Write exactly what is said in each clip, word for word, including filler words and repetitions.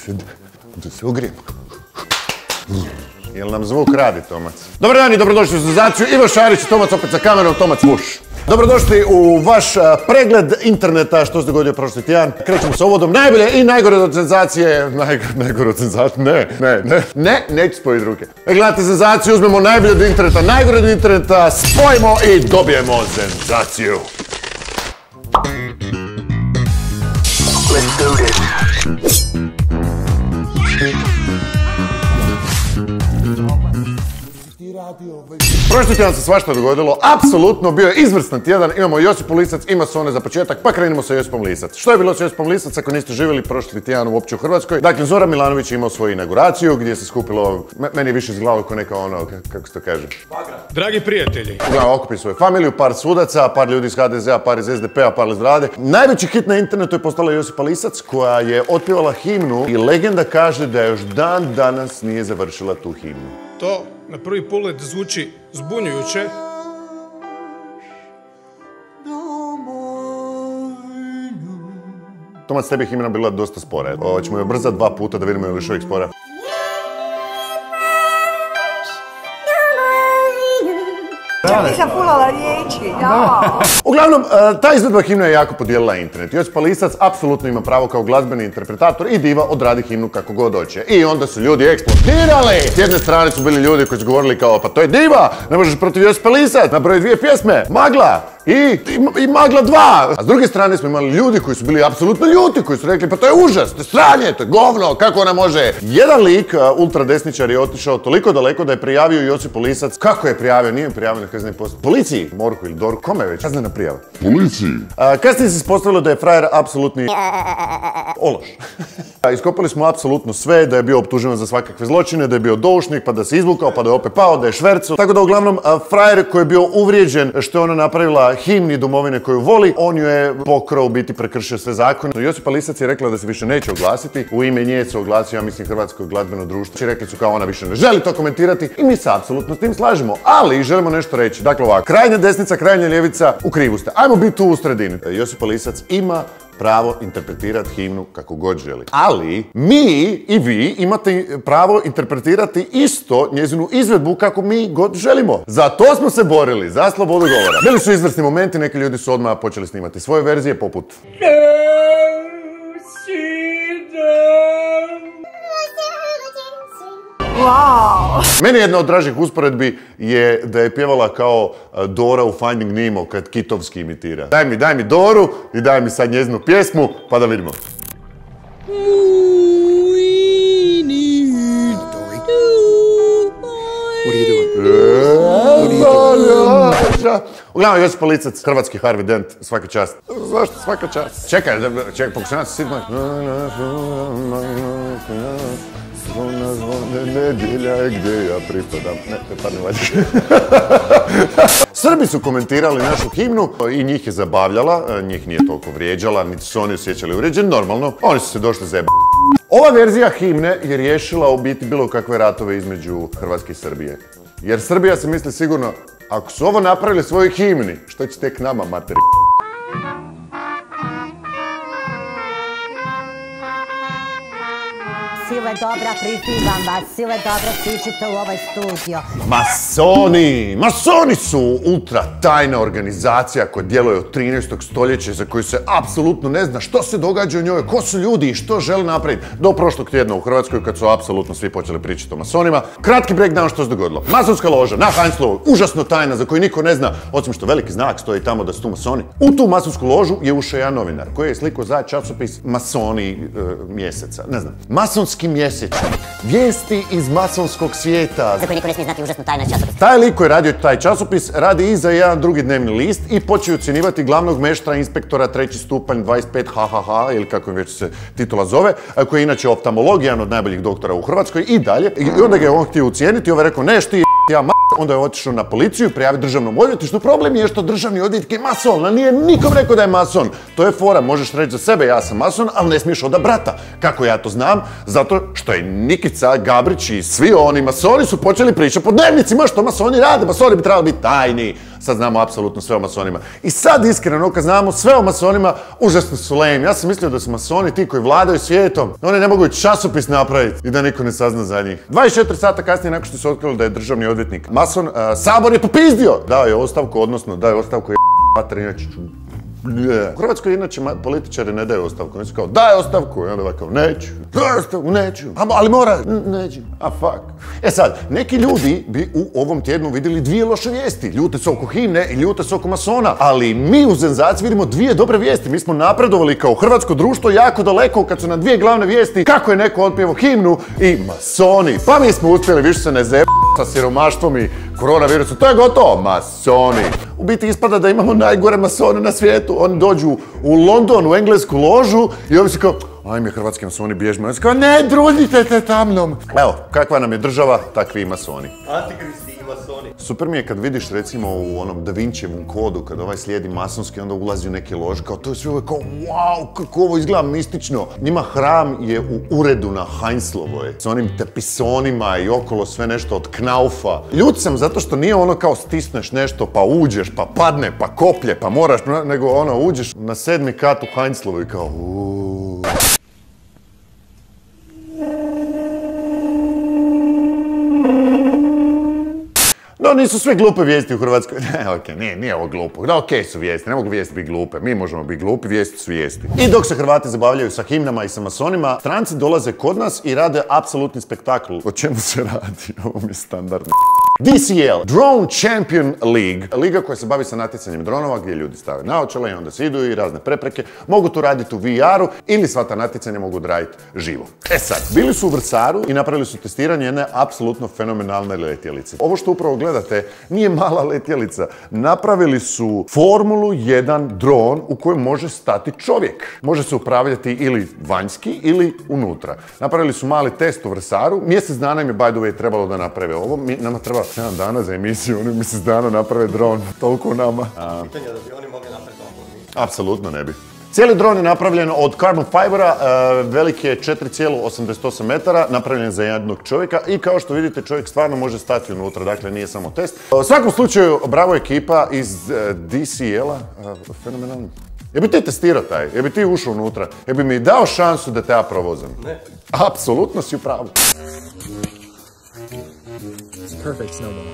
se, da se ogrijem. Jel nam zvuk radi, Tomac? Dobar dan i dobrodošli u Senzaciju. Ivo Šarić i Tomac opet za kamerom, Tomac Vuš. Dobrodošli u vaš pregled interneta što se dogodio prošli tjedan. Krećemo sa uvodom najbolje i najgore od senzacije. Najgore od senzacije? Ne, ne, ne, ne, neću spojiti ruke. Gledate senzaciju, uzmemo najbolje od interneta, najgore od interneta, spojimo i dobijemo senzaciju. Let's do this. Prošli tjedan se svašta dogodilo, apsolutno bio je izvrstan tjedan, imamo Josipu Lisac i masone za početak, pa krenimo sa Josipom Lisac. Što je bilo s Josipom Lisac ako niste živjeli prošli tjedan uopće u Hrvatskoj? Dakle, Zoran Milanović je imao svoju inauguraciju gdje se skupilo, meni je više izgledalo kao neka ono, kako se to kaže? Dragi prijatelji. Uglavnom okupi svoju familiju, par sudaca, par ljudi iz H D Z-a, par iz S D P-a, par iz Vlade. Najveći hit na internetu je postala Josipa Lisac koja je otpjevala himnu i legenda kaže da još dan danas nije završila tu himnu. To na prvi pogled zvuči zbunjujuće. Tomac, tebi himna bila dosta spora. Hoćemo je brzati dva puta da vidimo je li još uvijek spora. Čak nisam fulala riječi, jao. Uglavnom, ta izvedba himna je jako podijelila internet. Josipa Lisac apsolutno ima pravo kao glazbeni interpretator i diva odradi himnu kako god hoće. I onda su ljudi eksplodirali. S jedne strane su bili ljudi koji su govorili kao, pa to je diva, ne možeš protiv Josipa Lisac, napravi dvije pjesme, Magla i, i, i Magla dva. A s druge strane smo imali ljudi koji su bili apsolutno ljuti, koji su rekli, pa to je užas, to je sranje, to je govno, kako ona može. Jedan lik, ultradesničar, je otišao toliko daleko da je prijavio Josipu Lisac. Kako je prijavio? Nije prijavio na kazneni postupak. Policiji, MORH-u ili DORH-u, kome već? Kaznena prijava. Policiji. A, kasnije se ispostavilo da je frajer apsolutni ološ. Iskopali smo apsolutno sve, da je bio optužen za svakakve zločine, da je bio doušnik, pa da se izvukao, pa da je opet pao, da je švercu. Tako da uglavnom frajer koji je bio uvrijeđen što je ona napravila himni domovine koju voli, on ju je pokrao, biti prekršio sve zakone. Josipa Lisac je rekla da se više neće oglasiti. U ime nje se oglasio, ja mislim, Hrvatsko glazbeno društvo. Rekli su kao ona više ne želi to komentirati i mi se apsolutno s tim slažemo. Ali želimo nešto reći. Dakle ovako, krajnja desnica, krajnja ljevica, u krivu ste. Ajmo biti tu u sredini. Josipa Lisac ima pravo interpretirati himnu kako god želi. Ali mi i vi imate pravo interpretirati isto njezinu izvedbu kako mi god želimo. Za to smo se borili, za slobodu govora. Bili su izvrsni momenti, neki ljudi su odmah počeli snimati svoje verzije poput Wow. Meni jedna od dražih usporedbi je da je pjevala kao Dora u Finding Nemo kad Kitovski imitira. Daj mi, daj mi Doru i daj mi sad njezinu pjesmu pa da vidimo. Uglavnom, Josipa Lisac, hrvatski Harvey Dent, svaka čast. Zašto svaka čast? Čekaj, čekaj, pokušam se sitno. Zvona, zvone, nedjelja je gdje ja pripadam. Ne, ne padne valjda. Srbi su komentirali našu himnu i njih je zabavljala, njih nije toliko vrijeđala, niti su oni osjećali uvrijeđeni, normalno. Oni su se došli za jeb... Ova verzija himne je riješila u biti bilo kakve ratove između Hrvatske i Srbije. Jer Srbija se misli sigurno, ako su ovo napravili svojoj himni, što će tek nama, materi? Sile dobra, pritivam vas, sile dobra, stičite u ovaj studio. Masoni! Masoni su ultra tajna organizacija koja djeluje od trinaestog stoljeća za koju se apsolutno ne zna što se događa u njoj, ko su ljudi i što žele napraviti. Do prošlog tjedna u Hrvatskoj kad su apsolutno svi počeli pričati o masonima. Kratki breakdown što se dogodilo. Masonska loža na Heinzlovoj, užasno tajna za koju niko ne zna, osim što veliki znak stoji tamo da su tu masoni. U tu masonsku ložu je ušao jedan novinar koji je slikao za časopis Masoni e, mjeseca. Ne znam. Masonski mjesečnik. Vijesti iz masonskog svijeta. Za koji niko ne smije znati, užasno tajna časopis. Taj lik koji je radio taj časopis radi i za jedan drugi dnevni list i počeo ocjenjivati glavnog meštra inspektora treći stupanj dvadeset pet ha ha ha ili kako već se titula zove, koji je inače oftalmolog, jedan od najboljih doktora u Hrvatskoj i dalje. I onda ga je on htio ucijeniti i ovaj rekao ne, šti ja ma... Onda je otišao na policiju, prijavio državnom odvjetništvu. Problem je što državni odvjetnik je mason, ali nije nikom rekao da je mason. To je fora, možeš reći za sebe ja sam mason, ali ne smiješ oda brata. Kako ja to znam? Zato što je Nikica, Gabrić i svi oni masoni su počeli pričati po dnevnicima što masoni rade. Masoni bi trebali biti tajni. sad znamo apsolutno sve o masonima. I sad iskreno, kad znamo sve o masonima, užasno su lame. Ja sam mislio da su masoni ti koji vladaju svijetom, oni ne mogu časopis napraviti i da niko ne sazna za njih. dvadeset četiri sata kasnije, nakon što se otkrilo da je državni odvjetnik mason, uh, Sabor je popizdio! Dao je ostavku, odnosno dao je ostavku je mater, inače ću... U Hrvatskoj inače političari ne daju ostavku, oni su kao daj ostavku i onda ovako neću, daj ostavku, neću, ali mora, neću, a fuck. E sad, neki ljudi bi u ovom tjednu vidjeli dvije loše vijesti, ljute su oko himne i ljute su oko masona, ali mi u Zenzaciji vidimo dvije dobre vijesti, mi smo napredovali kao hrvatsko društvo jako daleko kad su na dvije glavne vijesti kako je neko otpjevao himnu i masoni, pa mi smo uspjeli više se ne zeb sa siromaštvom i koronavirusom, to je gotovo, masoni. U biti ispada da imamo najgore masone na svijetu, oni dođu u London, u englesku ložu i oni su kao, ajme hrvatski masoni bježimo, oni su kao, ne družite te tamnom. Evo, kakva nam je država, takvi i masoni. Antikristi i masoni. Super mi je kad vidiš recimo u onom Da Vincijevom kodu, kad ovaj slijedi masonski, onda ulazi u neke lože, kao to je sve ovo kao, wow, kako ovo izgleda mistično. Njima hram je u uredu na Heinzlovoj, s onim tepisonima i okolo sve nešto od knaufa. Ljut sam zato što nije ono kao stisneš nešto, pa uđeš, pa padne, pa koplje, pa moraš, nego ono, uđeš na sedmi kat u Heinzlovoj kao, uuuu. No, nisu sve glupe vijesti u Hrvatskoj. Ne, okej, nije, nije ovo glupo. Da, okej su vijesti, ne mogu vijesti biti glupe. Mi možemo biti glupi, vijesti su vijesti. I dok se Hrvati zabavljaju sa himnama i sa masonima, stranci dolaze kod nas i rade apsolutni spektakl. O čemu se radi? Ovo mi je standardno. D C L, Drone Champion League, liga koja se bavi sa natjecanjem dronova gdje ljudi stave naočale i onda se idu i razne prepreke. Mogu to raditi u V R-u ili sva ta natjecanja mogu raditi živo. E sad, bili su u Vrsaru i napravili su testiranje jedne apsolutno fenomenalne letjelice. Ovo što upravo gledate nije mala letjelica. Napravili su Formulu jedan dron u kojem može stati čovjek. Može se upravljati ili vanjski ili unutra. Napravili su mali test u Vrsaru. Mjesec dana im je, by the way, trebalo da naprave ovo. Mi, nama treba sedam dana za emisiju, oni mjesec dana naprave dron. Toliko nama. A... Pitanje da bi oni mogli napraviti ovako. Apsolutno ne bi. Cijeli dron je napravljen od carbon fibera, velik je četiri zarez osamdeset osam metara, napravljen za jednog čovjeka i kao što vidite čovjek stvarno može stati unutra, dakle nije samo test. U svakom slučaju, bravo ekipa iz D C L-a, fenomenalno. Je bi ti testirao taj, je bi ti ušao unutra, je bi mi dao šansu da te ja provozam? Ne. Apsolutno si u pravu. Perfect snowball.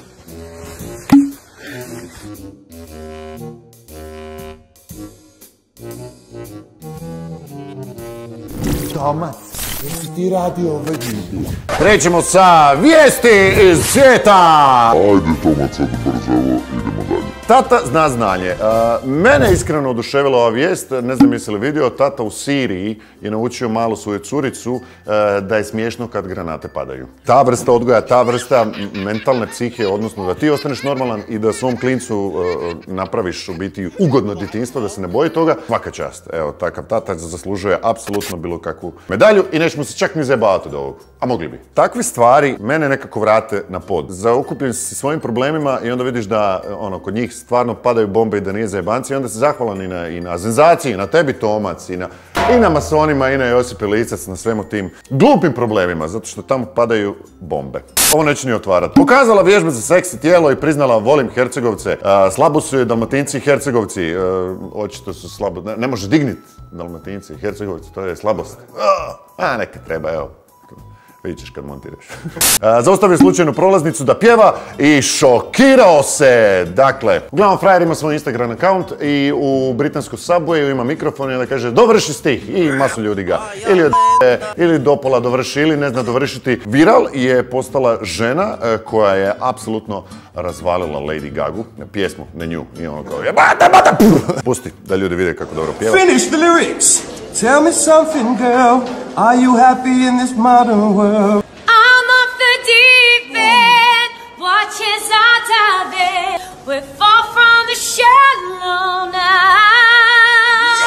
Tomac, jesi ti radio ove ljudi? Krećemo sa vijesti iz svijeta! Ajde Tomac, sad brzavo, idemo dalje. Tata zna znanje. Uh, mene iskreno oduševila ova vijest, ne znam jesi li vidio, tata u Siriji je naučio malu svoju curicu uh, da je smiješno kad granate padaju. Ta vrsta odgoja, ta vrsta mentalne psihe, odnosno da ti ostaneš normalan i da svom klincu uh, napraviš u biti ugodno djetinjstvo, da se ne boji toga, svaka čast. Evo, takav tata zaslužuje apsolutno bilo kakvu medalju i nećemo se čak ni zajebavati od ovog. A mogli bi. Takve stvari mene nekako vrate na pod. Zaokupljen si svojim problemima i onda vidiš da ono, kod njih stvarno padaju bombe i da nije zajebanci i onda se zahvalan i na, i na Zenzaciji, i na tebi Tomac, i na, i na masonima, i na Josipe Licac, na svemu tim glupim problemima, zato što tamo padaju bombe. Ovo neću ni otvarati. Pokazala vježbe za seksi tijelo i priznala volim Hercegovce. A, slabo su je Dalmatinci i Hercegovci. A, očito su slabo. Ne, ne može dignit Dalmatinci i Hercegovci, to je slabost. A, a neka treba, evo. Vidit ćeš kad montiraš. Zaustavio slučajnu prolaznicu da pjeva i šokirao se. Dakle, uglavnom frajer ima svoj Instagram account i u britanskom Subwayu ima mikrofon i onda kaže dovrši stih i masu ljudi ga ili od ili do pola dovrši ili ne zna dovršiti. Viral je postala žena koja je apsolutno razvalila Lady Gagu, pjesmu, ne nju, i ono kao jebate, bate, pusti da ljudi vide kako dobro pjeva. Finish the lyrics. Tell me something, girl. Are you happy in this modern world? I'm off the deep end. Watches out out there. We're far from the shallow now.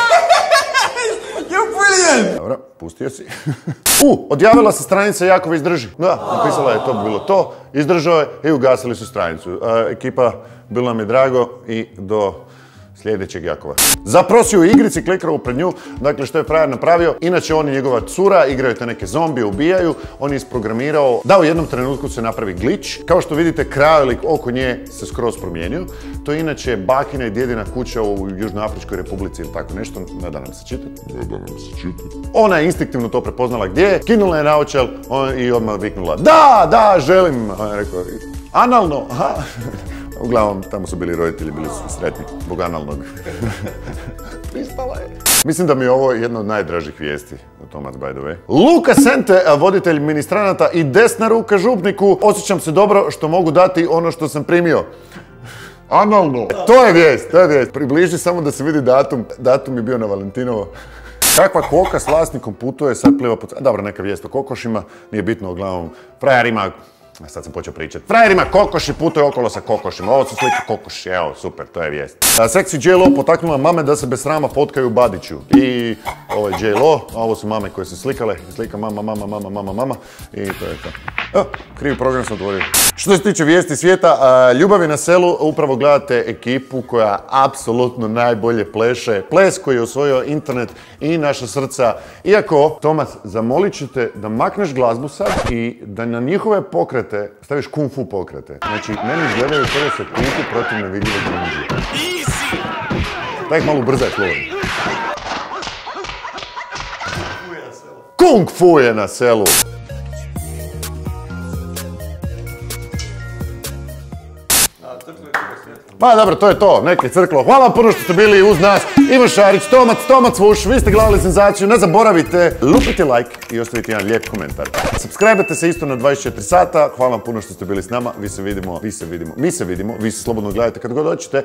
You're brilliant. Dobro, pustio si. U, odjavila se stranica Jakova izdrži. Da, napisala je to bi bilo to, izdržao je i ugasili su stranicu. E, ekipa, bilo nam je drago i do sljedećeg Jakova. Zaprosio u igrici, klikao pred nju, dakle što je frajer napravio, inače on i njegova cura igraju te neke zombije, ubijaju, on je isprogramirao da u jednom trenutku se napravi glitch. Kao što vidite, krajolik oko nje se skroz promijenio. To je inače bakina i djedina kuća u Južnoafričkoj republici ili tako nešto, ne da nam se čita. Ne da nam se čita. Ona je instinktivno to prepoznala gdje je, kinula je naočal i odmah viknula da, da, želim. On je rekao, analno, aha. Uglavnom, tamo su bili roditelji, bili su sretni, zbog analnog. Pristala je. Mislim da mi je ovo jedna od najdražih vijesti, Tomac, by the way. Luka Sente, voditelj ministranata i desna ruka župniku, osjećam se dobro što mogu dati ono što sam primio. Analno. To je vijest, to je vijest. Približi samo da se vidi datum. Datum je bio na Valentinovo. Kakva koka s vlasnikom putuje, sad pliva po... Dobro, neka vijest o kokošima, nije bitno, uglavnom. Frajer ima... Sad sam počeo pričati. Frajer ima kokoši, putuje okolo sa kokošima. Ovo su slike kokoši, evo, super, to je vijest. Seksi J Lo potaknula mame da se bez srama fotkaju u Badiću. I ovo je J Lo, a ovo su mame koje su slikale. Slika mama, mama, mama, mama, mama. I to je to. Evo, krivi program sam otvorio. Što se tiče vijesti svijeta, Ljubavi na selu, upravo gledate ekipu koja apsolutno najbolje pleše. Ples koji je osvojio internet i naša srca. Iako, Tomas, zamolit ću te da makneš glazbu sad i da na njihove pokrete staviš kung fu pokrete. Znači, meni izgledaju prvo se kunku protiv nevidljivog ninja. Daj ih malo ubrzaj, Florin. Kung fu je na selu. Pa dobro, to je to, neke crklo. Hvala vam puno što ste bili uz nas. Ivan Šarić, Tomac, Tomac Vuš, vi ste gledali senzaciju. Ne zaboravite, lupite like i ostavite jedan lijep komentar. Subscribe-te se isto na dvadeset četiri sata. Hvala vam puno što ste bili s nama. Vi se vidimo, vi se vidimo, mi se vidimo. Vi se slobodno gledajte kad god hoćete.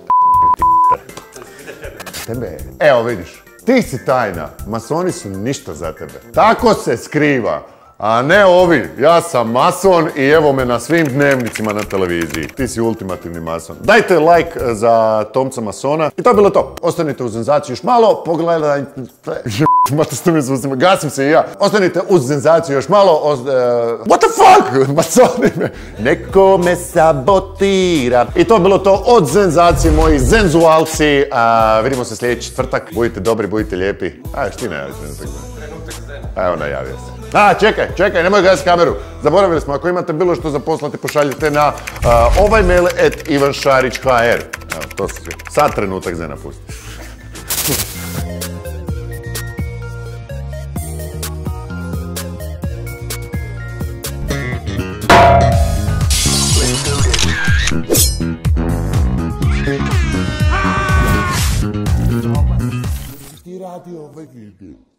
Tebe, evo vidiš, ti si tajna. Masoni su ništa za tebe. Tako se skriva. A ne ovi, ja sam mason i evo me na svim dnevnicima na televiziji. Ti si ultimativni mason. Dajte like za Tomca Masona. I to je bilo to. Ostanite uz senzaciju još malo, pogledajte... Mate što mi susima, gasim se i ja. Ostanite uz senzaciju još malo. Oz, uh... What the fuck? Masoni me... Neko me sabotira. I to je bilo to od senzacije, moji zenzualci. Uh, vidimo se sljedeći četvrtak. Budite dobri, budite lijepi. A, šti najavi trenutak. Evo, najavio se. A, čekaj, čekaj, nemoj gasiti kameru. Zaboravili smo, ako imate bilo što za poslati, pošaljite na uh, ovaj mail at ivanšarić h r. Evo, to su svi. Sad trenutak za napustiti. Ti radi ovaj video.